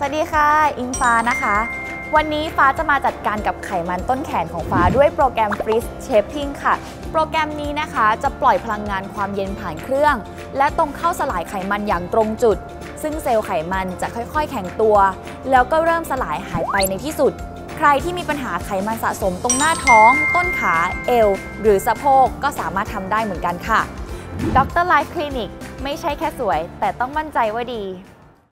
วัสดีค่ะอิงฟ้านะคะวันนี้ฟ้าจะมาจัดการกับไขมันต้นแขนของฟ้าด้วยโปรแกรม Freeze Shaping ค่ะโปรแกรมนี้นะคะจะปล่อยพลังงานความเย็นผ่านเครื่องและตรงเข้าสลายไขมันอย่างตรงจุดซึ่งเซลล์ไขมันจะค่อยๆแข็งตัวแล้วก็เริ่มสลายหายไปในที่สุดใครที่มีปัญหาไขมันสะสมตรงหน้าท้องต้นขาเอวหรือสะโพกก็สามารถทำได้เหมือนกันค่ะดร. Life Clinic ไม่ใช่แค่สวยแต่ต้องมั่นใจว่าดี